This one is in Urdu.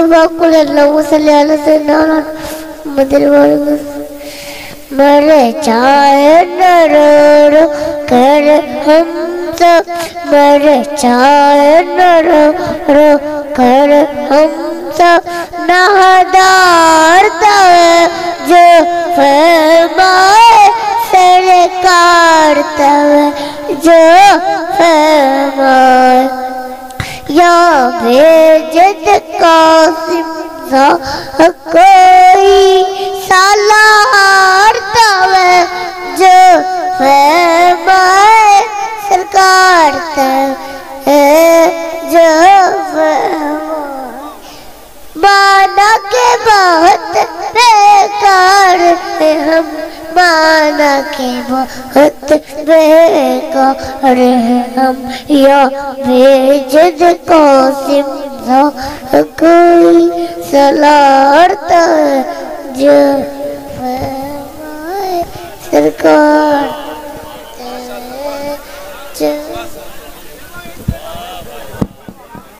وقل اللہم صلی علی سیدنا محمد وعلیہ مرے چاہے نہ رو رو کر ہم سب مرے چاہے نہ رو رو کر ہم سب نہدار ہے جو فرمائے سرکار ہے جو فرمائے یا بھیجت قاسم سا کوئی سالار ہے جو فرمائے سرکار ہے جو فرمائے مانا کے بہت بیکار ہے ہم مانا کے بہت بیکار ہے ہم یا بھیجد قاسم سا کوئی سلارتا ہے جو فرمائے سرکار ہے جو